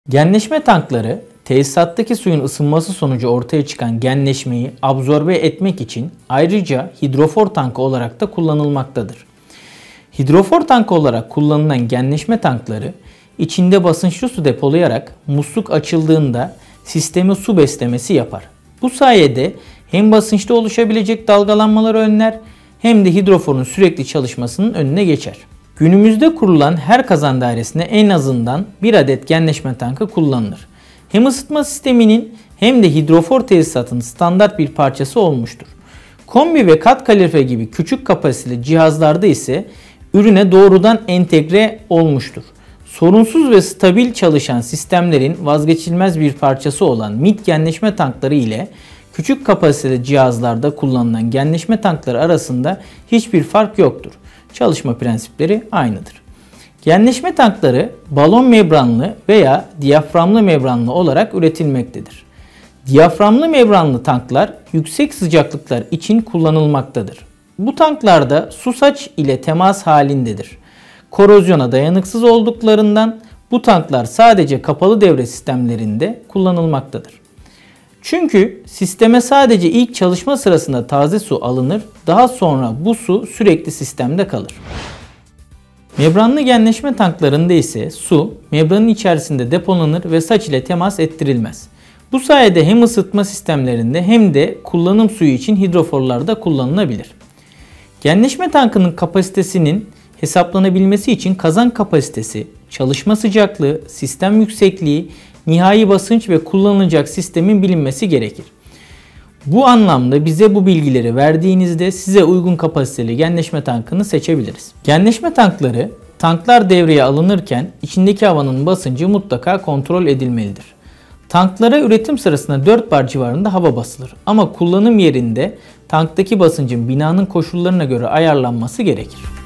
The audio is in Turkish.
Genleşme tankları, tesisattaki suyun ısınması sonucu ortaya çıkan genleşmeyi absorbe etmek için ayrıca hidrofor tankı olarak da kullanılmaktadır. Hidrofor tankı olarak kullanılan genleşme tankları, içinde basınçlı su depolayarak musluk açıldığında sistemi su beslemesi yapar. Bu sayede hem basınçta oluşabilecek dalgalanmaları önler hem de hidroforun sürekli çalışmasının önüne geçer. Günümüzde kurulan her kazan dairesinde en azından bir adet genleşme tankı kullanılır. Hem ısıtma sisteminin hem de hidrofor tesisatının standart bir parçası olmuştur. Kombi ve kat kalorifer gibi küçük kapasiteli cihazlarda ise ürüne doğrudan entegre olmuştur. Sorunsuz ve stabil çalışan sistemlerin vazgeçilmez bir parçası olan MIT genleşme tankları ile küçük kapasiteli cihazlarda kullanılan genleşme tankları arasında hiçbir fark yoktur. Çalışma prensipleri aynıdır. Genleşme tankları balon membranlı veya diyaframlı membranlı olarak üretilmektedir. Diyaframlı membranlı tanklar yüksek sıcaklıklar için kullanılmaktadır. Bu tanklarda su saç ile temas halindedir. Korozyona dayanıksız olduklarından bu tanklar sadece kapalı devre sistemlerinde kullanılmaktadır. Çünkü sisteme sadece ilk çalışma sırasında taze su alınır, daha sonra bu su sürekli sistemde kalır. Membranlı genleşme tanklarında ise su membranın içerisinde depolanır ve saç ile temas ettirilmez. Bu sayede hem ısıtma sistemlerinde hem de kullanım suyu için hidroforlarda kullanılabilir. Genleşme tankının kapasitesinin hesaplanabilmesi için kazan kapasitesi, çalışma sıcaklığı, sistem yüksekliği, nihai basınç ve kullanılacak sistemin bilinmesi gerekir. Bu anlamda bize bu bilgileri verdiğinizde size uygun kapasiteli genleşme tankını seçebiliriz. Genleşme tankları, tanklar devreye alınırken içindeki havanın basıncı mutlaka kontrol edilmelidir. Tanklara üretim sırasında 4 bar civarında hava basılır ama kullanım yerinde tanktaki basıncın binanın koşullarına göre ayarlanması gerekir.